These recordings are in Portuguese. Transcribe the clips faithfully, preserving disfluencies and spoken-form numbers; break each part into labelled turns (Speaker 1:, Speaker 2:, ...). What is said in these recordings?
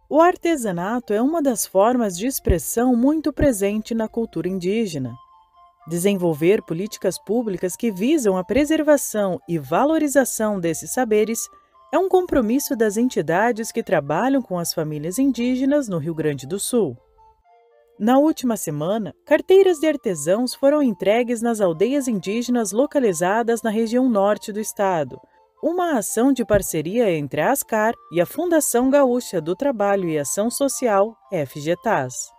Speaker 1: O artesanato é uma das formas de expressão muito presente na cultura indígena. Desenvolver políticas públicas que visam a preservação e valorização desses saberes é um compromisso das entidades que trabalham com as famílias indígenas no Rio Grande do Sul. Na última semana, carteiras de artesãos foram entregues nas aldeias indígenas localizadas na região norte do estado, uma ação de parceria entre a ASCAR e a Fundação Gaúcha do Trabalho e Ação Social, F G T A S.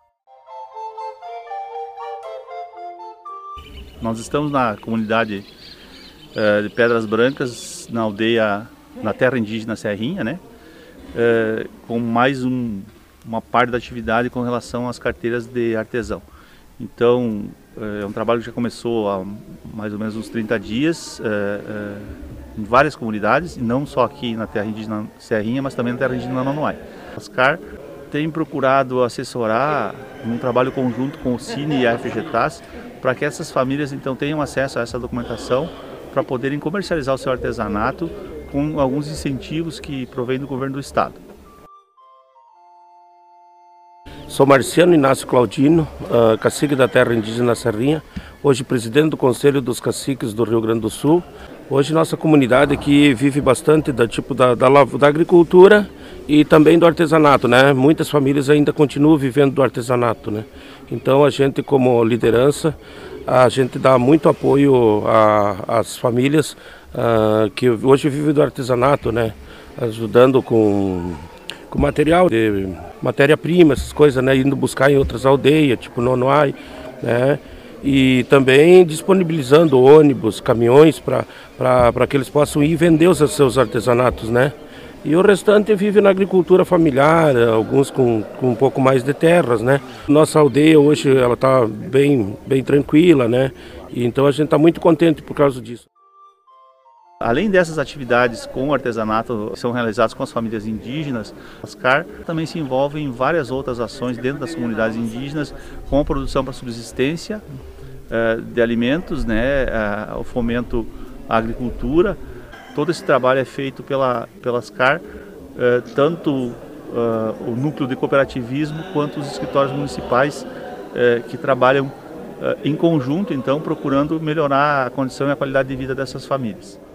Speaker 2: Nós estamos na comunidade uh, de Pedras Brancas, na aldeia, na terra indígena Serrinha, né? Uh, com mais um, uma parte da atividade com relação às carteiras de artesão. Então, uh, é um trabalho que já começou há mais ou menos uns trinta dias, uh, uh, em várias comunidades, e não só aqui na terra indígena Serrinha, mas também na terra indígena Nonoai. A ASCAR tem procurado assessorar num trabalho conjunto com o Cine e a F G T A S para que essas famílias então tenham acesso a essa documentação para poderem comercializar o seu artesanato com alguns incentivos que provêm do governo do estado.
Speaker 3: Sou Marciano Inácio Claudino, uh, cacique da terra indígena Serrinha, hoje presidente do Conselho dos Caciques do Rio Grande do Sul. Hoje nossa comunidade aqui vive bastante da, tipo, da, da, da agricultura e também do artesanato, né? Muitas famílias ainda continuam vivendo do artesanato, né? Então a gente, como liderança, a gente dá muito apoio às famílias uh, que hoje vivem do artesanato, né? Ajudando com, com material, de matéria-prima, essas coisas, né? Indo buscar em outras aldeias, tipo Nonoai, né? E também disponibilizando ônibus, caminhões para que eles possam ir vender os seus artesanatos, né? E o restante vive na agricultura familiar, alguns com, com um pouco mais de terras, né? Nossa aldeia hoje ela está bem, bem tranquila, né? E então a gente está muito contente por causa disso.
Speaker 2: Além dessas atividades com o artesanato que são realizadas com as famílias indígenas, a ASCAR também se envolve em várias outras ações dentro das comunidades indígenas, com a produção para subsistência de alimentos, né, o fomento à agricultura. Todo esse trabalho é feito pela, pela ASCAR, tanto o núcleo de cooperativismo quanto os escritórios municipais que trabalham em conjunto, então, procurando melhorar a condição e a qualidade de vida dessas famílias.